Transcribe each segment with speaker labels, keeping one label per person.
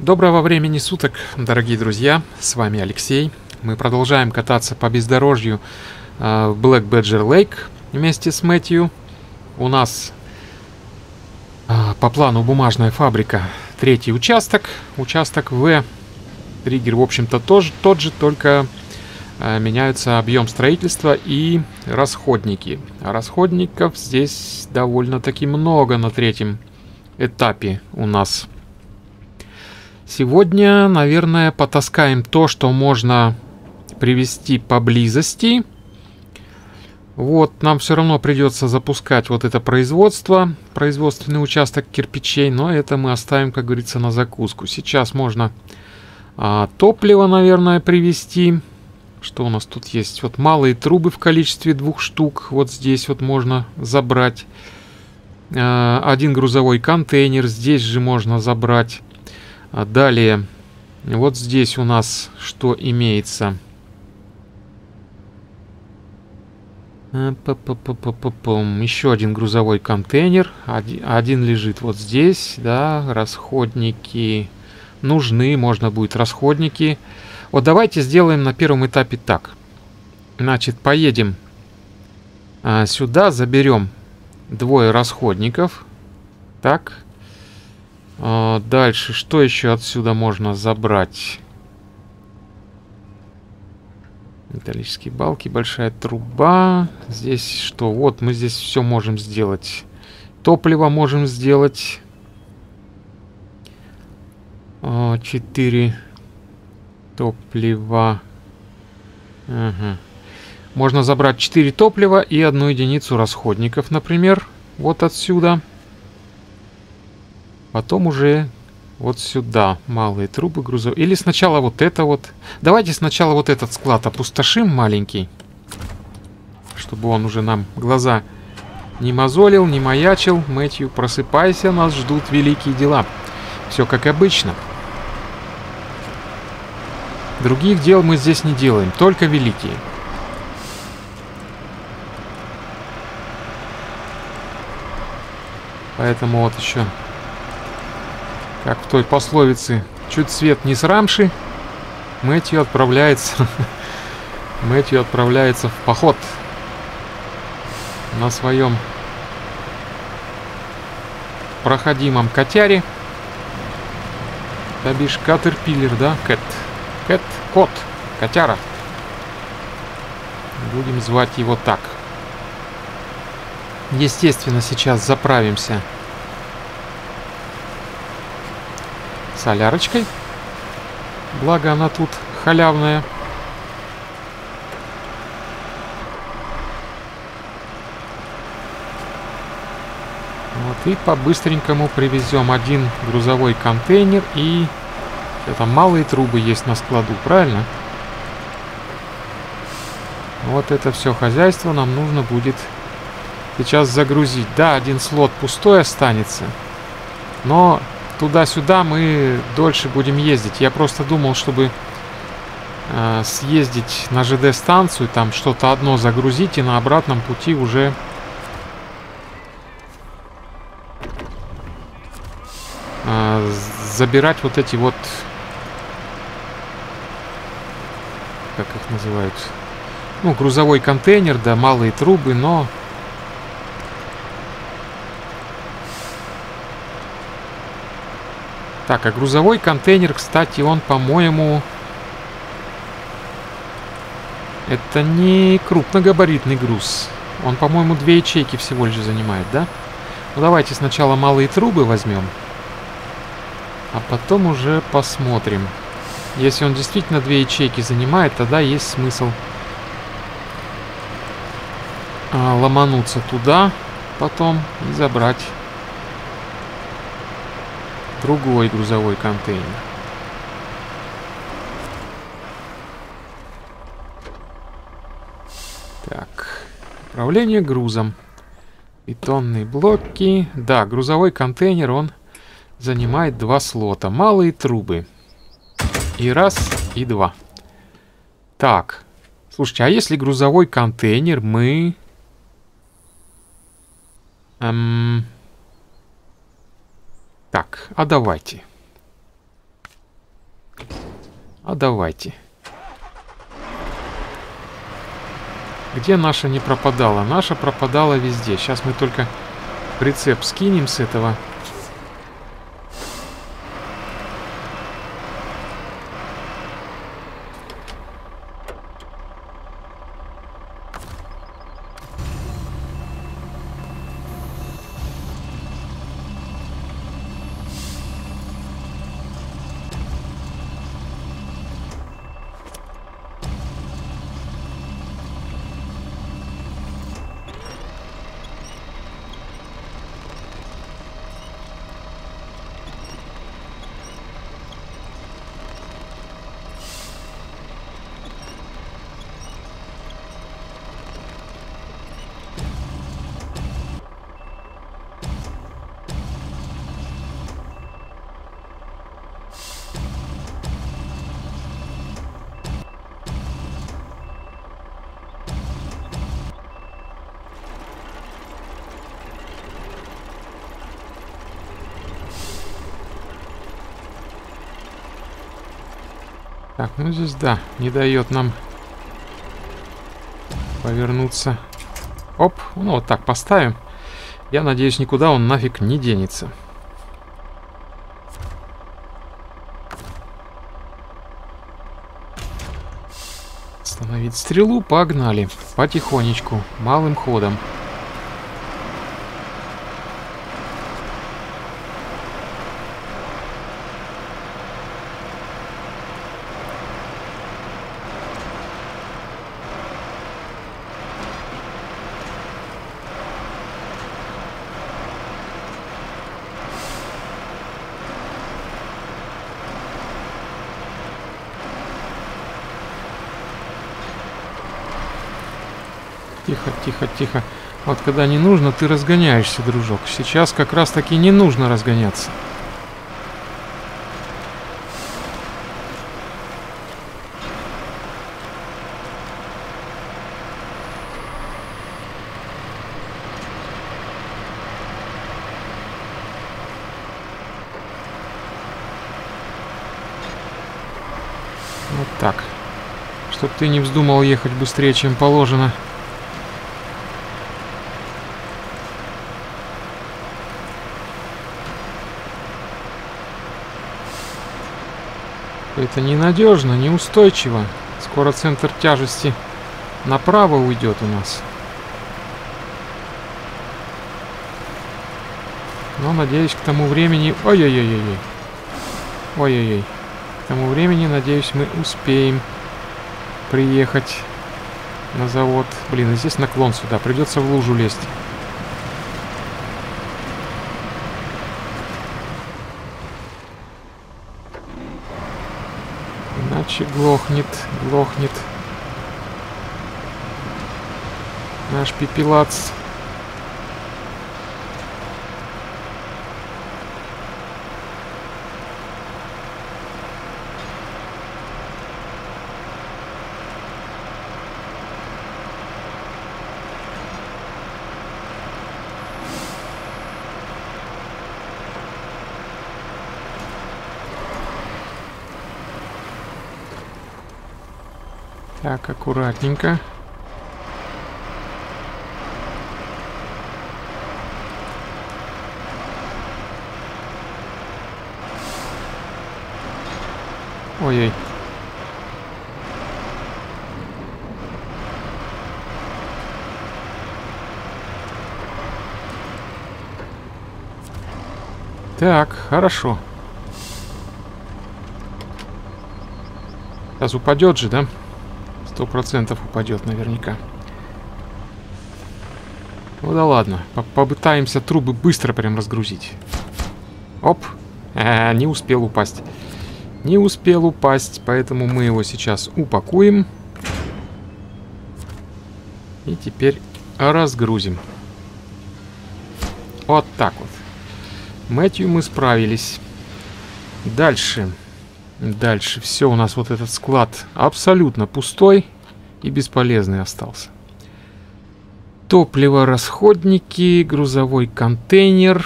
Speaker 1: Доброго времени суток, дорогие друзья, с вами Алексей. Мы продолжаем кататься по бездорожью в Black Badger Lake вместе с Мэтью. У нас по плану бумажная фабрика, третий участок, участок В. Триггер, в общем-то, тоже тот же, только меняется объем строительства и расходники. А расходников здесь довольно-таки много на третьем этапе у нас. Сегодня, наверное, потаскаем то, что можно привезти поблизости. Вот, нам все равно придется запускать вот это производство, производственный участок кирпичей, но это мы оставим, как говорится, на закуску. Сейчас можно топливо, наверное, привезти. Что у нас тут есть? Вот малые трубы в количестве 2 штук. Вот здесь вот можно забрать. Один грузовой контейнер здесь же можно забрать. Далее, вот здесь у нас что имеется? Еще один грузовой контейнер. Один лежит вот здесь, да, расходники нужны, можно будет расходники. Вот давайте сделаем на первом этапе так. Значит, поедем сюда, заберем 2 расходников. Так. Дальше, что еще отсюда можно забрать? Металлические балки, большая труба. Здесь что? Вот мы здесь все можем сделать. Топливо можем сделать. 4 топлива. Ага. Можно забрать 4 топлива и 1 единицу расходников, например. Вот отсюда. Потом уже вот сюда малые трубы грузовые. Или сначала вот это вот. Давайте сначала вот этот склад опустошим маленький. Чтобы он уже нам глаза не мозолил, не маячил. Мэтью, просыпайся, нас ждут великие дела. Все как обычно. Других дел мы здесь не делаем, только великие. Поэтому вот еще... Как в той пословице, чуть свет не срамши, Мэтью отправляется Мэтью отправляется в поход на своем проходимом котяре. То бишь катерпиллер, да? Кот, котяра. Будем звать его так. Естественно, сейчас заправимся солярочкой. Благо она тут халявная. Вот и по-быстренькому привезем 1 грузовой контейнер и... Это малые трубы есть на складу, правильно? Вот это все хозяйство нам нужно будет сейчас загрузить. Да, 1 слот пустой останется, но... Туда-сюда мы дольше будем ездить. Я просто думал, чтобы съездить на ЖД-станцию, там что-то одно загрузить и на обратном пути уже забирать вот эти вот, как их называют, ну, грузовой контейнер, да, малые трубы, но... Так, а грузовой контейнер, кстати, он, по-моему... Это не крупногабаритный груз. Он, по-моему, 2 ячейки всего лишь занимает, да? Ну, давайте сначала малые трубы возьмем. А потом уже посмотрим. Если он действительно 2 ячейки занимает, тогда есть смысл ломануться туда потом и забрать другой грузовой контейнер. Так, управление грузом. Бетонные блоки. Да, грузовой контейнер, он занимает 2 слота. Малые трубы. И 1, и 2. Так, слушайте, а если грузовой контейнер мы... Так, а давайте. А давайте. Где наша не пропадала? Наша пропадала везде. Сейчас мы только прицеп скинем с этого. Так, ну здесь, да, не дает нам повернуться. Оп, ну вот так поставим. Я надеюсь, никуда он нафиг не денется. Остановить стрелу, погнали. Потихонечку, малым ходом. Тихо, тихо, тихо. Вот когда не нужно, ты разгоняешься, дружок. Сейчас как раз таки не нужно разгоняться. Вот так. Чтоб ты не вздумал ехать быстрее, чем положено. Это ненадежно, неустойчиво. Скоро центр тяжести направо уйдет у нас. Но, надеюсь, к тому времени... Ой-ой-ой-ой. Ой-ой-ой. К тому времени, надеюсь, мы успеем приехать на завод. Блин, и здесь наклон сюда. Придется в лужу лезть. Иначе глохнет, глохнет наш пепелац. Так, аккуратненько. Ой-ой. Так, хорошо. Сейчас упадет же, да? 100% упадет наверняка. Ну да ладно. Попытаемся трубы быстро прям разгрузить. Оп. Не успел упасть. Не успел упасть, поэтому мы его сейчас упакуем. И теперь разгрузим. Вот так вот. Мэтью мы справились. Дальше. Дальше. Все, у нас вот этот склад абсолютно пустой и бесполезный остался. Топливорасходники, грузовой контейнер,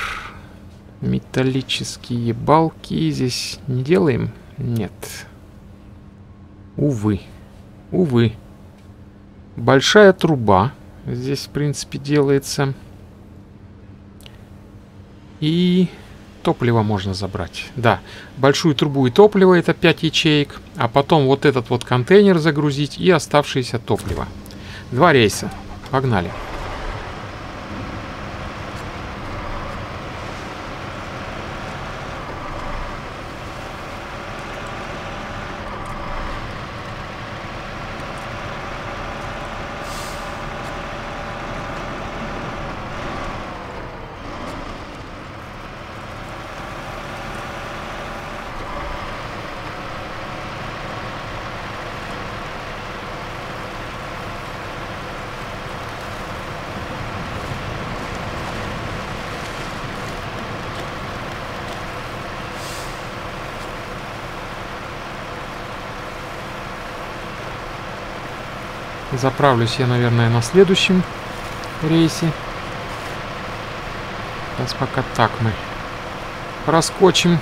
Speaker 1: металлические балки. Здесь не делаем? Нет. Увы. Увы. Большая труба здесь, в принципе, делается. И топливо можно забрать. Да, большую трубу и топливо, это 5 ячеек. А потом вот этот вот контейнер загрузить и оставшееся топливо. 2 рейса. Погнали. Заправлюсь я, наверное, на следующем рейсе. Сейчас пока так мы проскочим.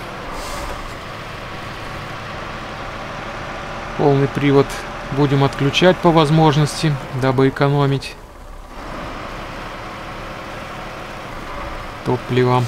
Speaker 1: Полный привод будем отключать по возможности, дабы экономить топливо.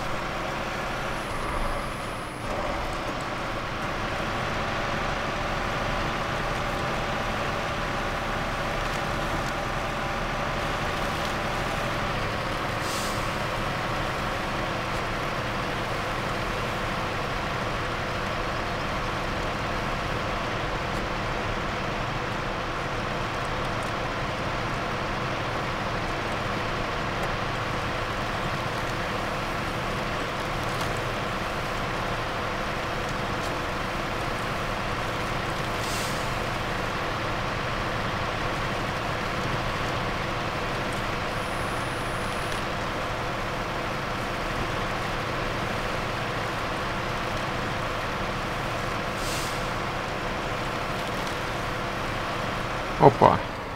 Speaker 1: Опа.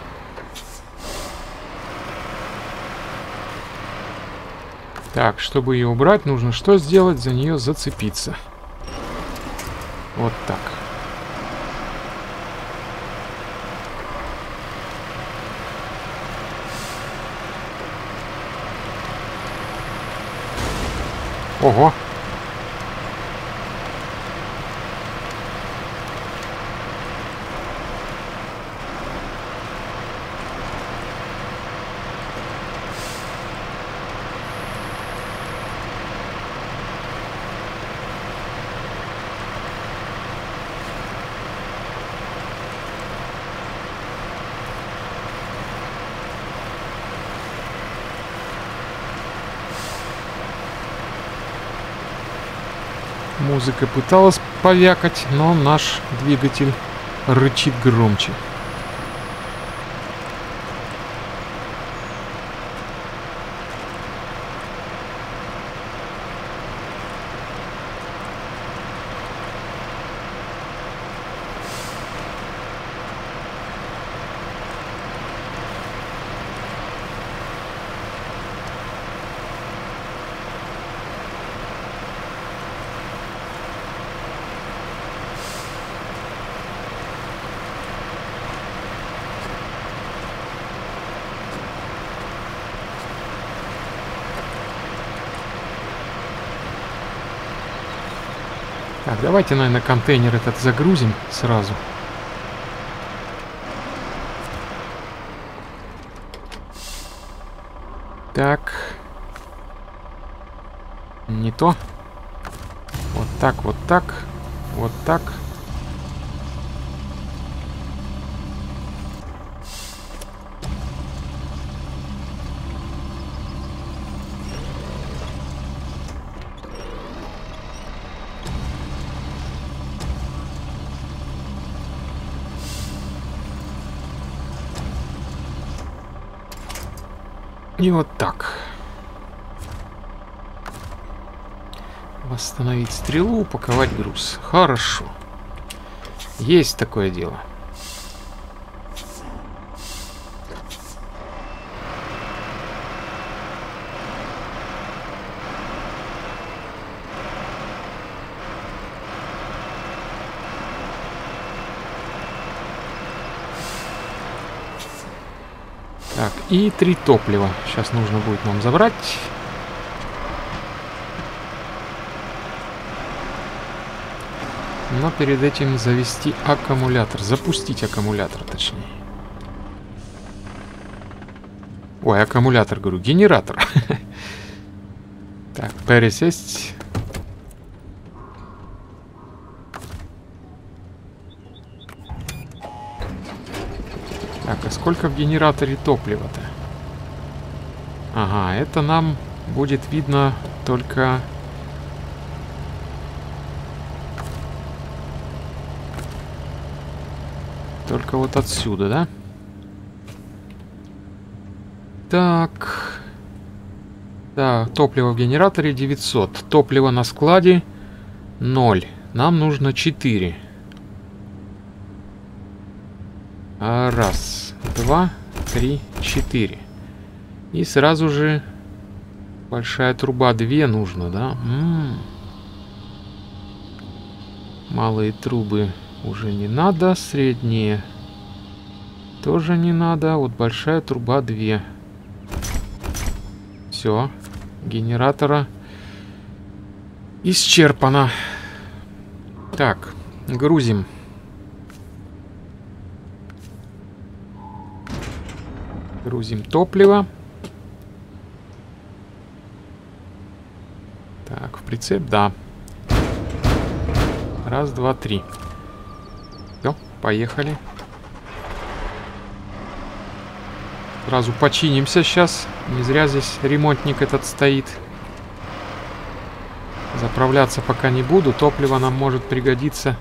Speaker 1: Так, чтобы ее убрать, нужно что сделать? За нее зацепиться. Вот так. Ого. Музыка пыталась повякать, но наш двигатель рычит громче. Так, давайте, наверное, контейнер этот загрузим сразу. Так. Не то. Вот так, вот так. Вот так. И вот так. Восстановить стрелу, упаковать груз. Хорошо. Есть такое дело. Так, и 3 топлива. Сейчас нужно будет нам забрать. Но перед этим завести аккумулятор. Запустить аккумулятор, точнее. Ой, аккумулятор, говорю, генератор. Так, пересесть. Так, а сколько в генераторе топлива-то? Ага, это нам будет видно только... Только вот отсюда, да? Так. Да, топливо в генераторе 900. Топливо на складе 0. Нам нужно 4. Раз, два, три, 4. И сразу же большая труба 2 нужно, да? Малые трубы уже не надо. Средние тоже не надо. Вот большая труба 2. Все. Генератора исчерпано. Так, грузим. Грузим топливо. Так, в прицеп, да. Раз, два, 3. Все, поехали. Сразу починимся сейчас. Не зря здесь ремонтник этот стоит. Заправляться пока не буду. Топливо нам может пригодиться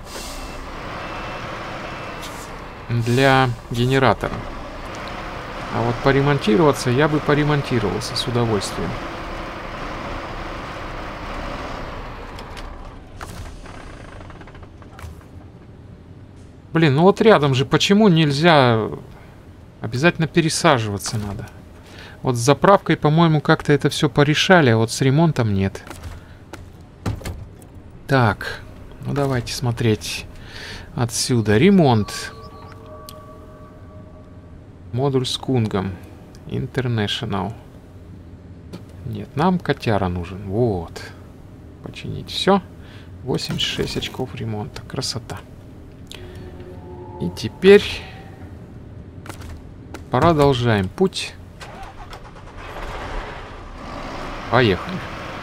Speaker 1: для генератора. А вот поремонтироваться я бы поремонтировался с удовольствием. Блин, ну вот рядом же почему нельзя... Обязательно пересаживаться надо. Вот с заправкой, по-моему, как-то это все порешали, а вот с ремонтом нет. Так, ну давайте смотреть отсюда. Ремонт. Модуль с кунгом. International. Нет, нам котяра нужен. Вот. Починить все. 86 очков ремонта. Красота. И теперь продолжаем путь. Поехали.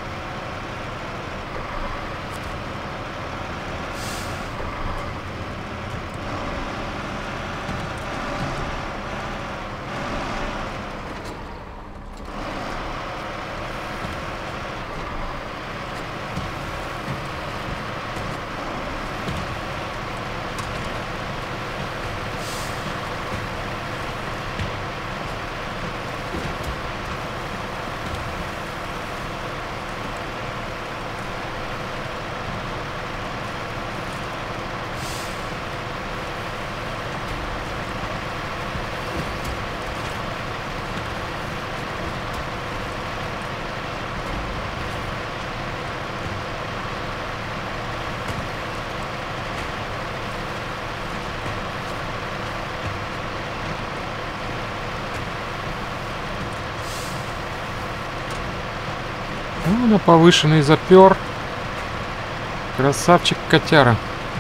Speaker 1: Ну, на повышенный запер. Красавчик котяра.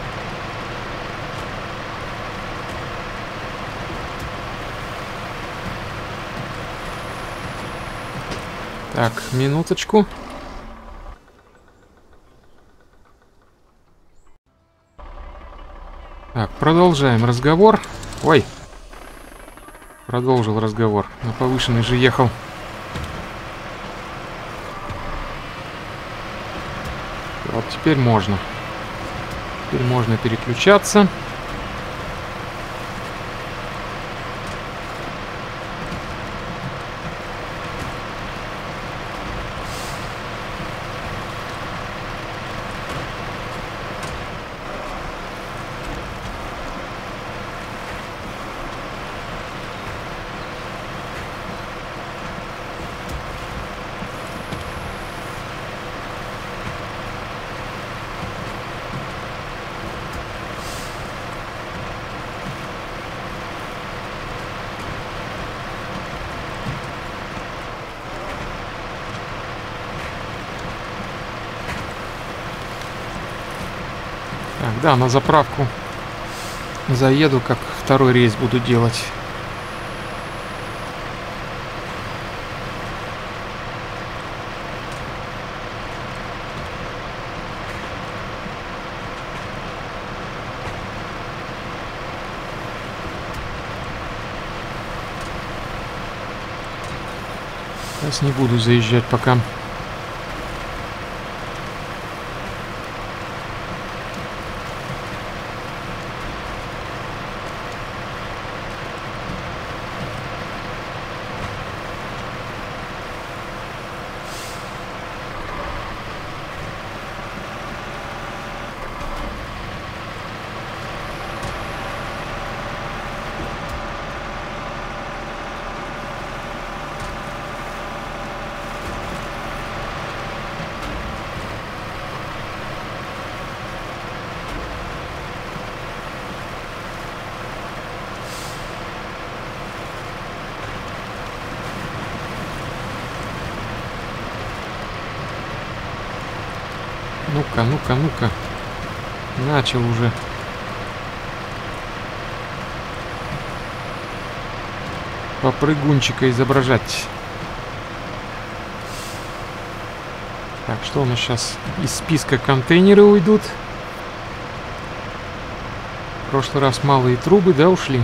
Speaker 1: Так, минуточку. Так, продолжаем разговор. Ой. Продолжил разговор. На повышенный же ехал. Вот теперь можно. Теперь можно переключаться. Да, на заправку заеду, как второй рейс буду делать. Сейчас не буду заезжать пока. Ну-ка, ну-ка, ну-ка. Начал уже. Попрыгунчика изображать. Так, что у нас сейчас? Из списка контейнеры уйдут. В прошлый раз малые трубы, да, ушли?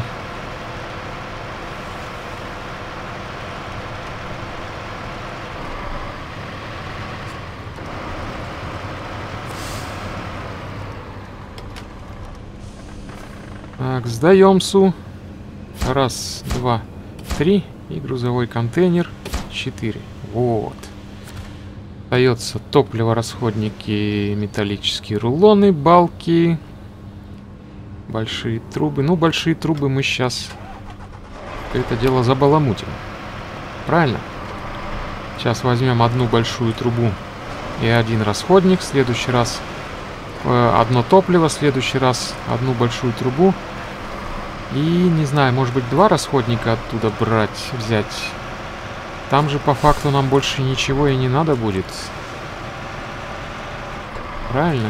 Speaker 1: Так, сдаем СУ. Раз, два, три. И грузовой контейнер 4. Вот. Остается топливо, расходники, металлические рулоны, балки, большие трубы. Ну, большие трубы мы сейчас это дело забаламутим. Правильно? Сейчас возьмем одну большую трубу и один расходник. В следующий раз одно топливо. В следующий раз одну большую трубу. И, не знаю, может быть, два расходника оттуда взять. Там же по факту нам больше ничего и не надо будет. Правильно?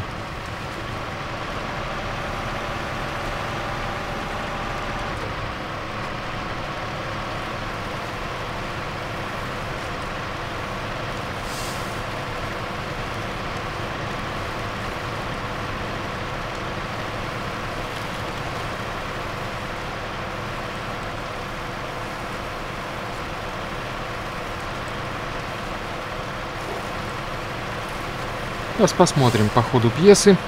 Speaker 1: Сейчас посмотрим по ходу пьесы.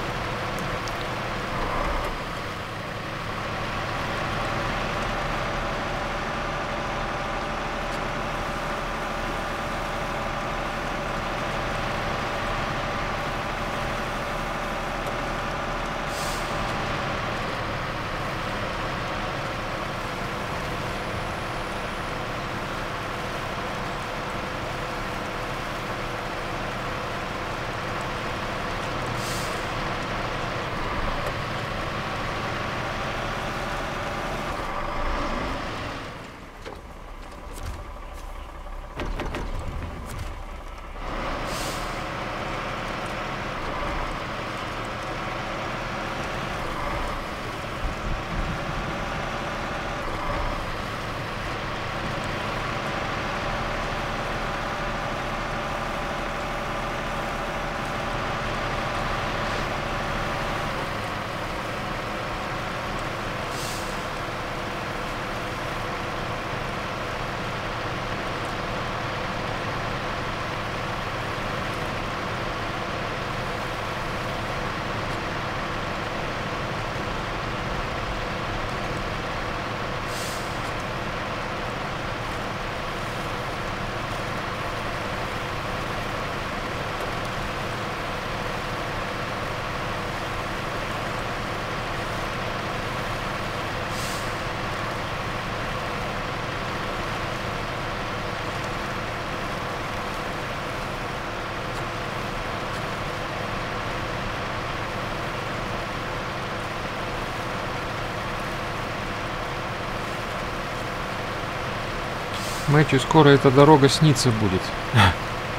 Speaker 1: Мэтью, скоро эта дорога снится будет.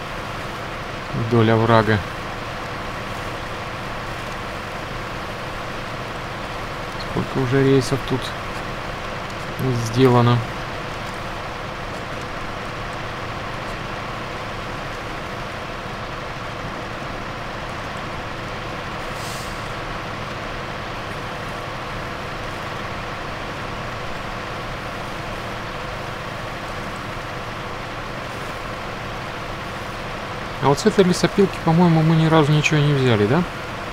Speaker 1: Вдоль оврага. Сколько уже рейсов тут сделано. А вот с этой лесопилки, по-моему, мы ни разу ничего не взяли, да?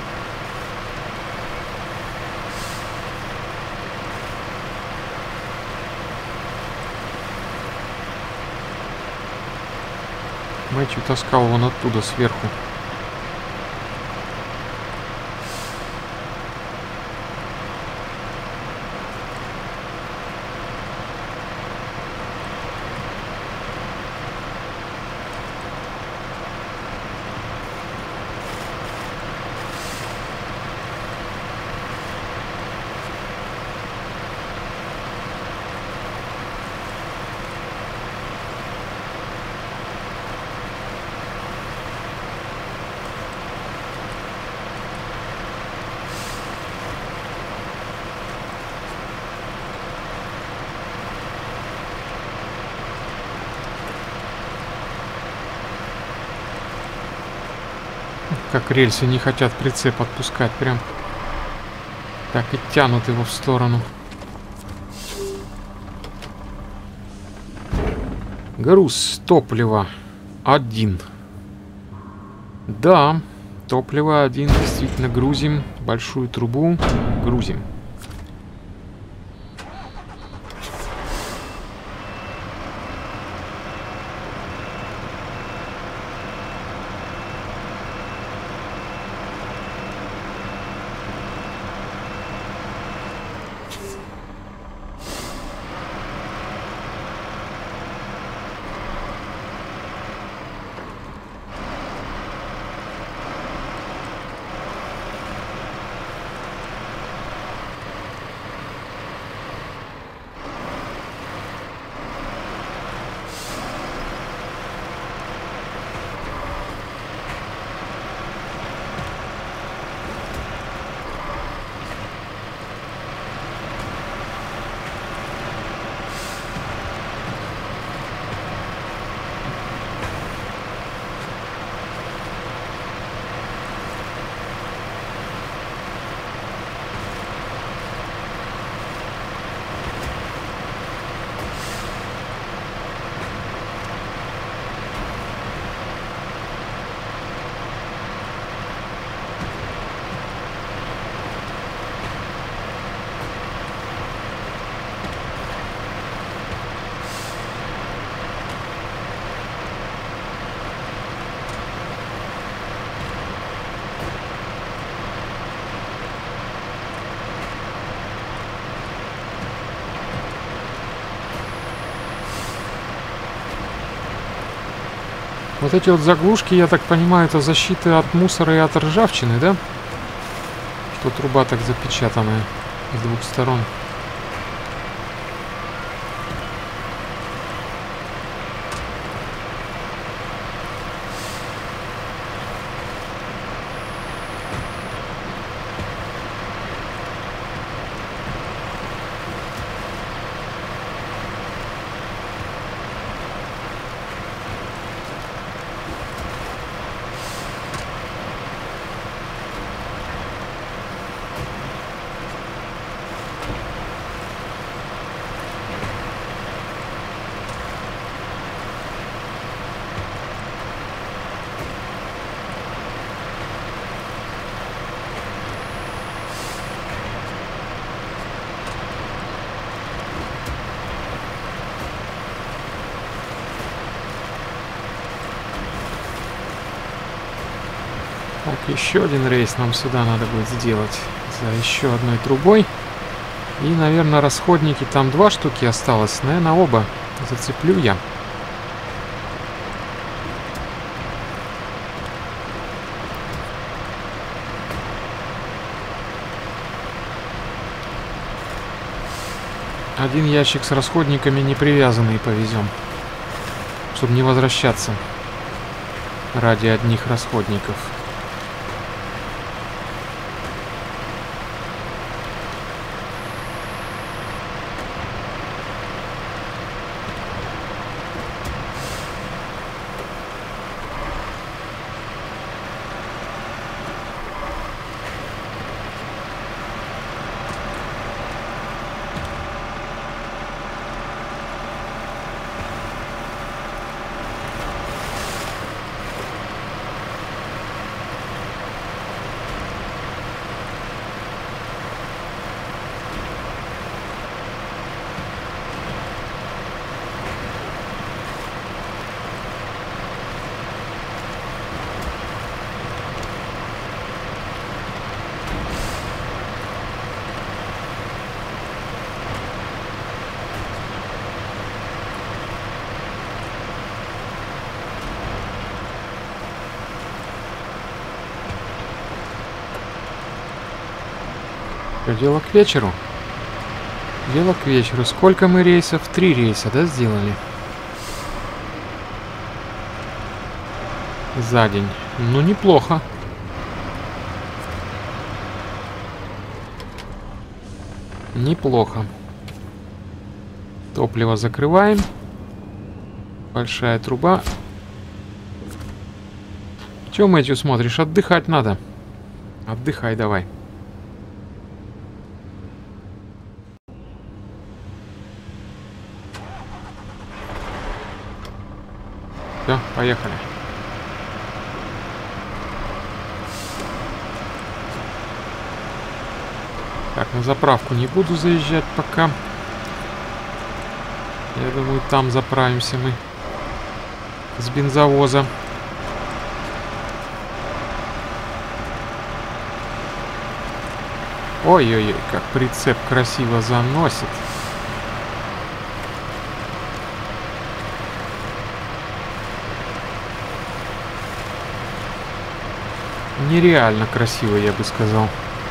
Speaker 1: Мэтью таскал вон оттуда, сверху. Как рельсы не хотят прицеп отпускать, прям так и тянут его в сторону. Груз топлива 1. Да, топливо 1, действительно грузим. Большую трубу грузим. Вот эти вот заглушки, я так понимаю, это защита от мусора и от ржавчины, да? Что труба так запечатанная с двух сторон. Так, еще один рейс нам сюда надо будет сделать за еще одной трубой. И, наверное, расходники там 2 штуки осталось. Наверное, оба зацеплю я. Один ящик с расходниками не привязанный повезем, чтобы не возвращаться ради одних расходников. Что, дело к вечеру? Дело к вечеру. Сколько мы рейсов? 3 рейса, да, сделали? За день. Ну, неплохо. Неплохо. Топливо закрываем. Большая труба. Чё, Мэтью, смотришь? Отдыхать надо. Отдыхай давай. Все, поехали. Так, на заправку не буду заезжать пока. Я думаю, там заправимся мы с бензовоза. Ой-ой-ой, как прицеп красиво заносит. Нереально красиво, я бы сказал.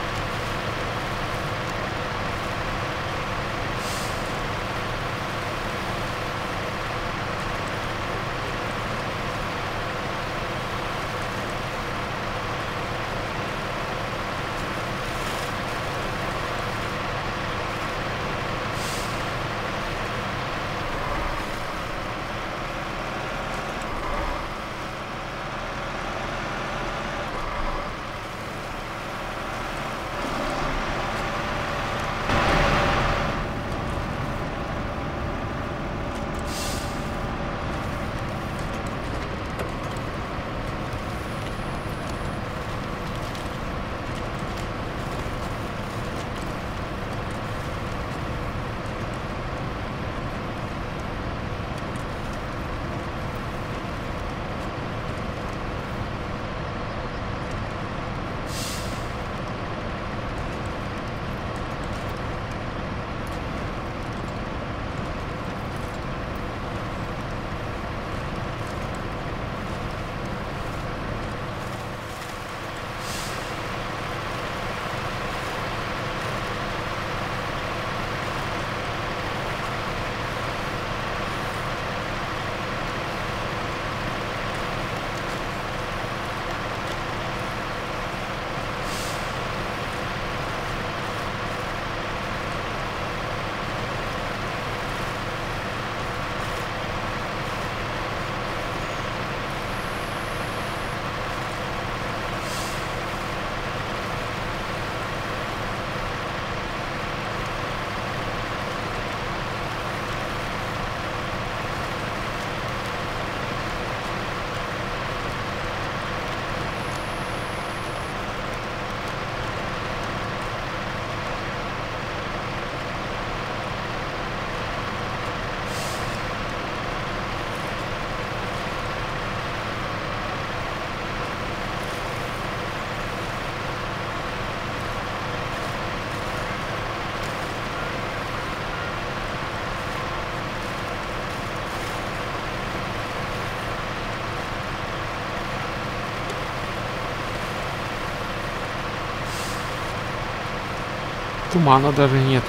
Speaker 1: Тумана даже нету.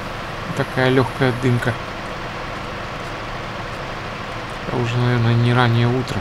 Speaker 1: Такая легкая дымка. Это уже, наверное, не раннее утро.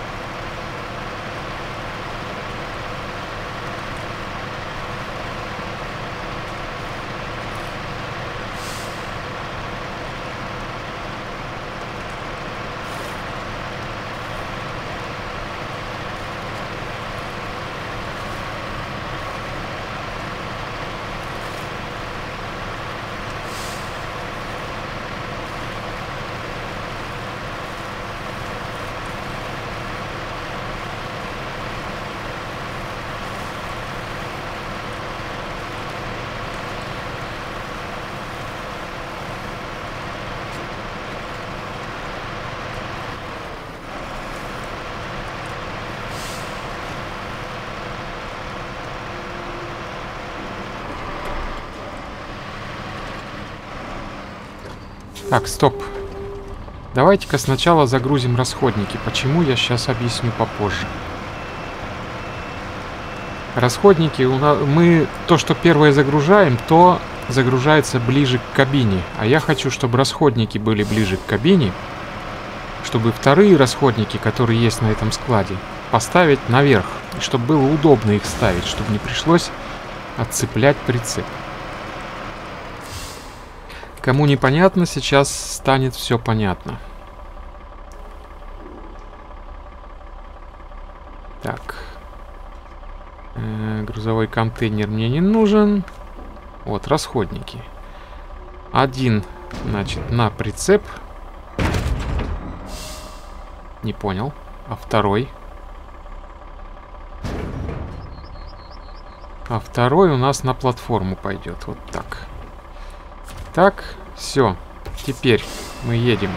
Speaker 1: Так, стоп. Давайте-ка сначала загрузим расходники. Почему, я сейчас объясню попозже. Расходники у нас... То, что первое загружаем, то загружается ближе к кабине. А я хочу, чтобы расходники были ближе к кабине. Чтобы вторые расходники, которые есть на этом складе, поставить наверх. И чтобы было удобно их ставить. Чтобы не пришлось отцеплять прицеп. Кому непонятно, сейчас станет все понятно. Так. Грузовой контейнер мне не нужен. Вот, расходники. Один, значит, на прицеп. Не понял. А второй? А второй у нас на платформу пойдет. Вот так. Так, все. Теперь мы едем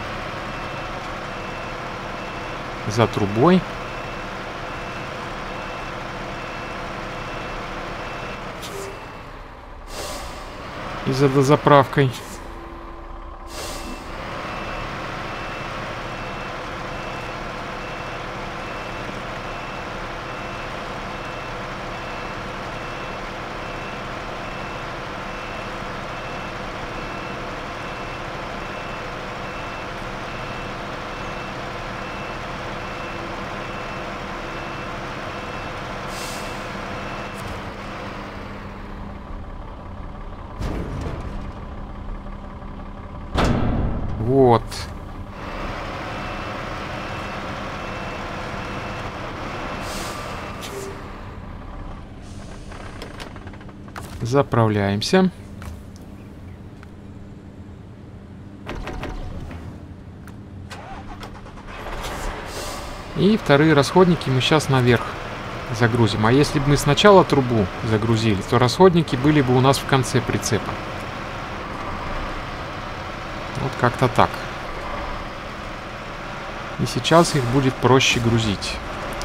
Speaker 1: за трубой. И за дозаправкой. Вот. Заправляемся. И вторые расходники мы сейчас наверх загрузим. А если бы мы сначала трубу загрузили, то расходники были бы у нас в конце прицепа. Вот как-то так. И сейчас их будет проще грузить.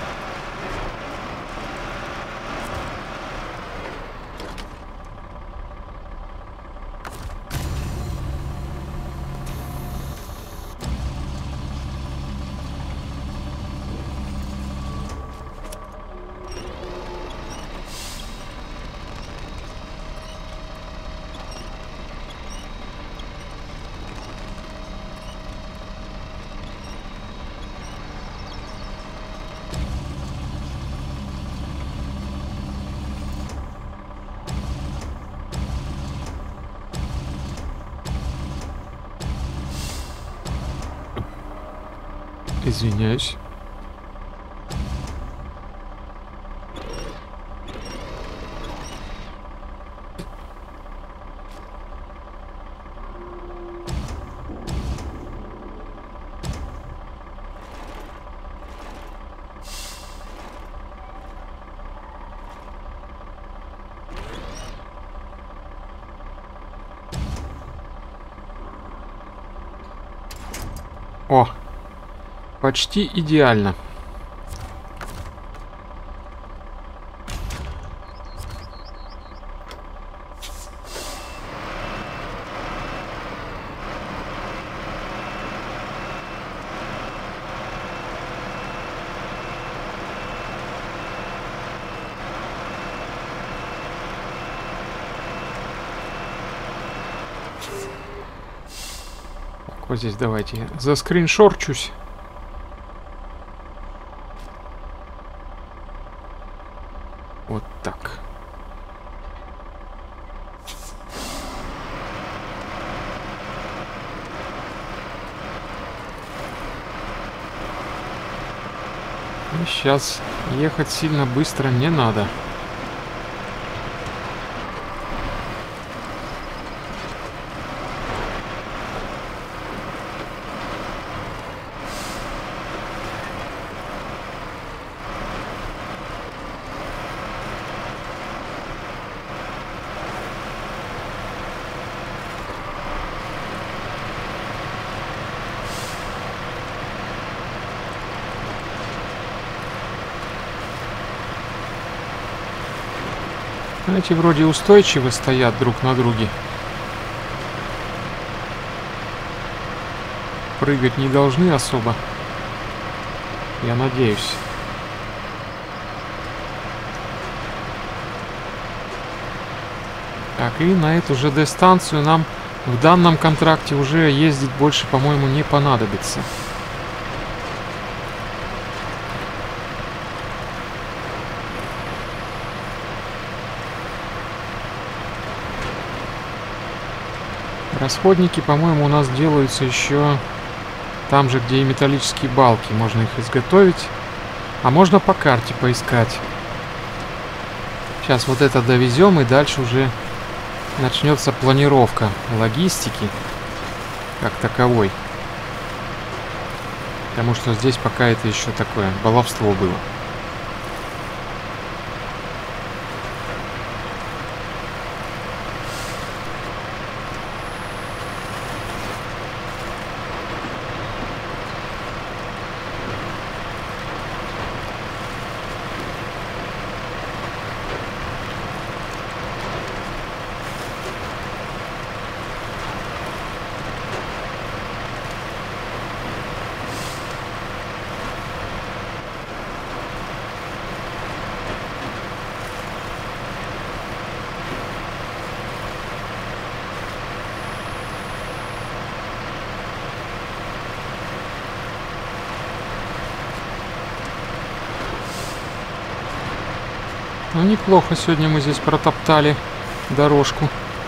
Speaker 1: Извиняюсь. О! Почти идеально. Так, вот здесь давайте я заскриншорчусь. Вот так. И сейчас ехать сильно быстро не надо. Эти вроде устойчиво стоят друг на друге. Прыгать не должны особо. Я надеюсь. Так, и на эту ЖД-станцию нам в данном контракте уже ездить больше, по-моему, не понадобится. Расходники, по-моему, у нас делаются еще там же, где и металлические балки. Можно их изготовить. А можно по карте поискать. Сейчас вот это довезем, и дальше уже начнется планировка логистики как таковой. Потому что здесь пока это еще такое баловство было. Ну, неплохо сегодня мы здесь протоптали дорожку.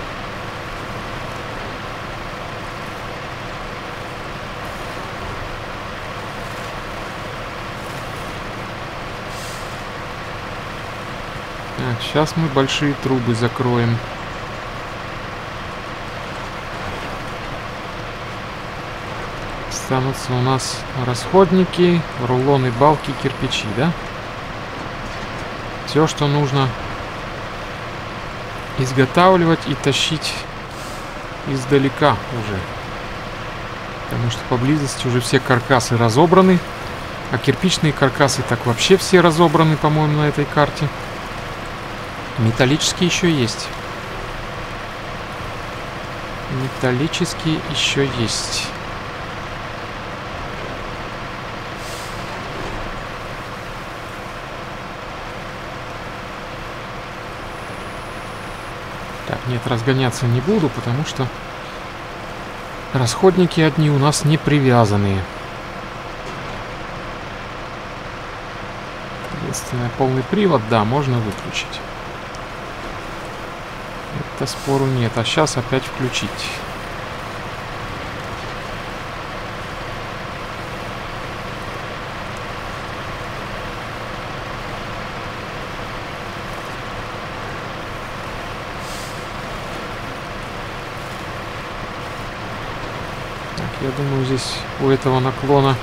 Speaker 1: Так, сейчас мы большие трубы закроем. Останутся у нас расходники, рулоны, балки, кирпичи, да? Все, что нужно изготавливать и тащить издалека уже. Потому что поблизости уже все каркасы разобраны. А кирпичные каркасы так вообще все разобраны, по-моему, на этой карте. Металлические еще есть. Металлические еще есть. Так, нет, разгоняться не буду, потому что расходники одни у нас не привязанные. Соответственно, полный привод, да, можно выключить. Это спору нет. А сейчас опять включить. Так, я думаю, здесь у этого наклона...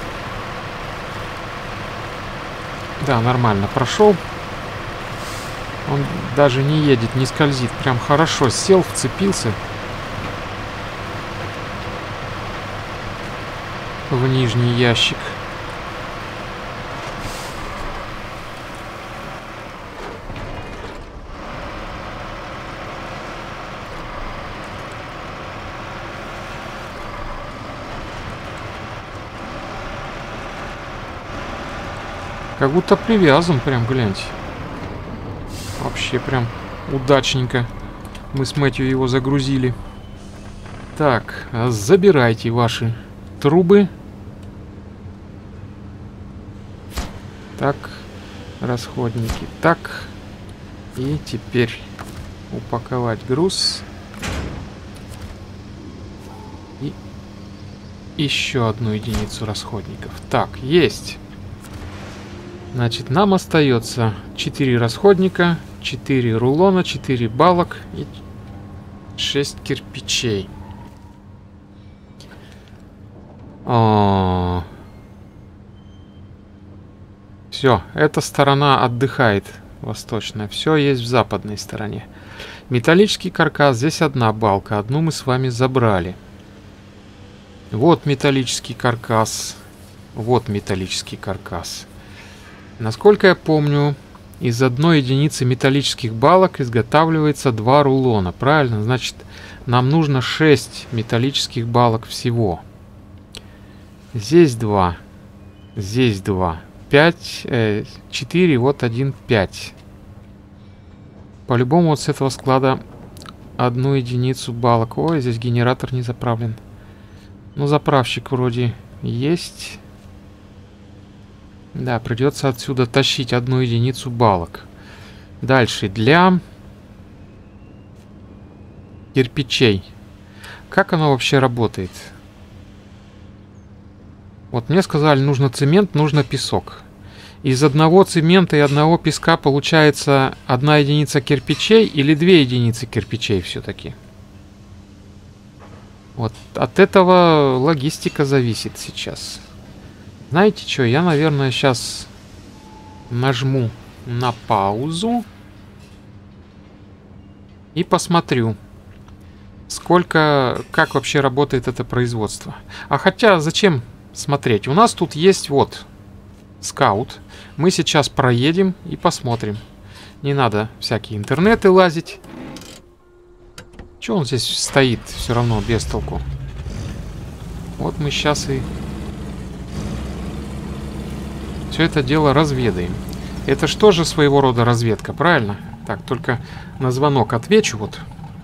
Speaker 1: Да, нормально прошел. Он даже не едет, не скользит. Прям хорошо сел, вцепился в нижний ящик. Как будто привязан, прям, гляньте. Вообще прям удачненько мы с Мэтью его загрузили. Так, забирайте ваши трубы. Так, расходники. Так, и теперь упаковать груз. И еще одну единицу расходников. Так, есть. Значит, нам остается 4 расходника, 4 рулона, 4 балок и 6 кирпичей. Все, эта сторона отдыхает, восточная. Все есть в западной стороне. Металлический каркас, здесь одна балка. Одну мы с вами забрали. Вот металлический каркас. Вот металлический каркас. Насколько я помню, из одной единицы металлических балок изготавливается 2 рулона. Правильно? Значит, нам нужно 6 металлических балок всего. Здесь 2. Здесь 2. 5, 4, вот 1, 5. По-любому вот с этого склада 1 единицу балок. Ой, здесь генератор не заправлен. Ну, заправщик вроде есть. Да, придется отсюда тащить 1 единицу балок. Дальше, для кирпичей. Как оно вообще работает? Вот мне сказали, нужно цемент, нужно песок. Из одного цемента и одного песка получается 1 единица кирпичей или 2 единицы кирпичей все-таки? Вот от этого логистика зависит сейчас. Знаете что, я, наверное, сейчас нажму на паузу и посмотрю, как вообще работает это производство. А хотя, зачем смотреть? У нас тут есть вот скаут. Мы сейчас проедем и посмотрим. Не надо всякие интернеты лазить. Че он здесь стоит все равно без толку? Вот мы сейчас и все это дело разведаем. Это же тоже своего рода разведка, правильно? Так, только на звонок отвечу вот.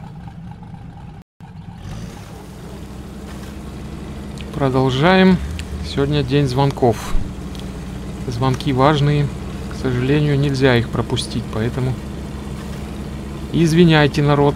Speaker 1: Продолжаем. Сегодня день звонков. Звонки важные. К сожалению, нельзя их пропустить, поэтому извиняйте, народ.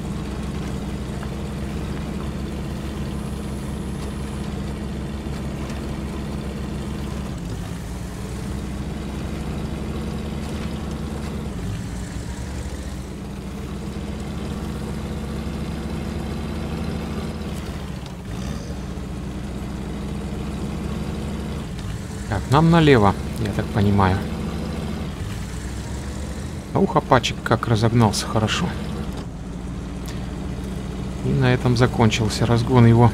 Speaker 1: Так, нам налево, я так понимаю. Ух, апачик как разогнался хорошо. И на этом закончился разгон его.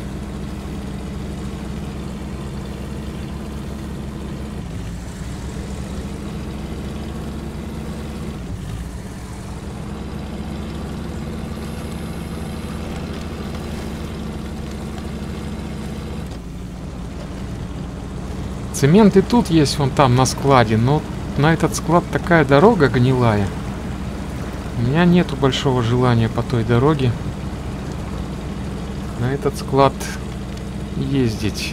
Speaker 1: Цемент и тут есть, вон там, на складе, но на этот склад такая дорога гнилая. У меня нету большого желания по той дороге на этот склад ездить.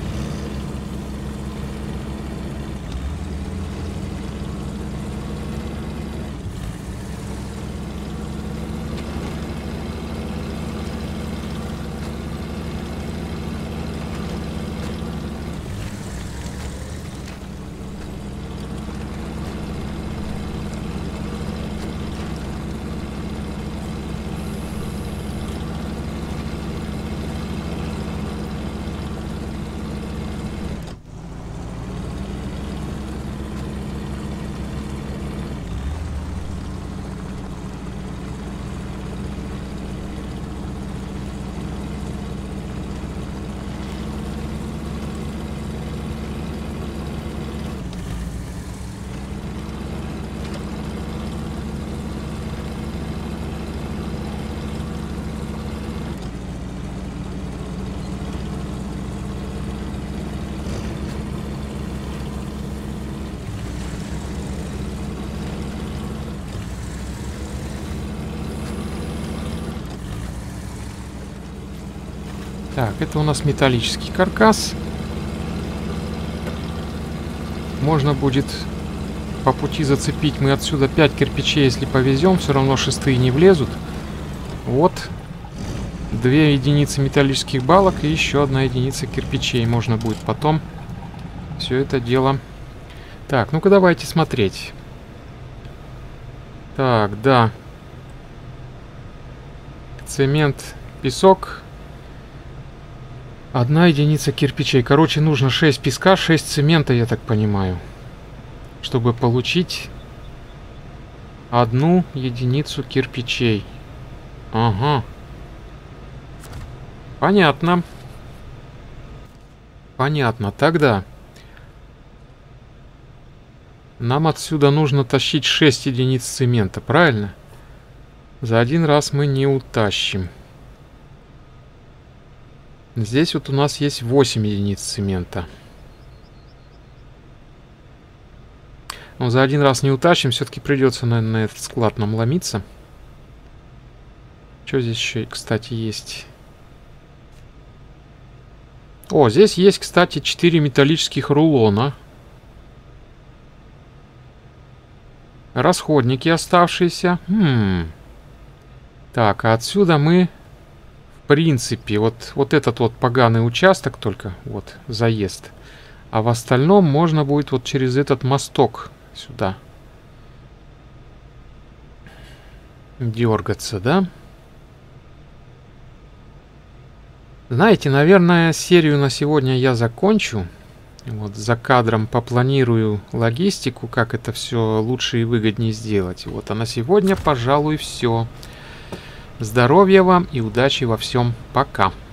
Speaker 1: Так, это у нас металлический каркас. Можно будет по пути зацепить. Мы отсюда 5 кирпичей, если повезем. Все равно шестые не влезут. Вот. 2 единицы металлических балок и еще 1 единица кирпичей. Можно будет потом все это дело... Так, ну-ка давайте смотреть. Так, да. Цемент, песок... 1 единица кирпичей. Короче, нужно 6 песка, 6 цемента, я так понимаю. Чтобы получить 1 единицу кирпичей. Ага. Понятно. Понятно. Тогда нам отсюда нужно тащить 6 единиц цемента, правильно? За один раз мы не утащим. Здесь вот у нас есть 8 единиц цемента. Но за один раз не утащим. Все-таки придется, наверное, на этот склад нам ломиться. Что здесь еще, кстати, есть? О, здесь есть, кстати, 4 металлических рулона. Расходники оставшиеся. Так, а отсюда мы, в принципе, вот этот вот поганый участок только, вот, заезд. А в остальном можно будет вот через этот мосток сюда дергаться, да? Знаете, наверное, серию на сегодня я закончу. Вот за кадром попланирую логистику, как это все лучше и выгоднее сделать. Вот, а на сегодня, пожалуй, все. Здоровья вам и удачи во всем. Пока.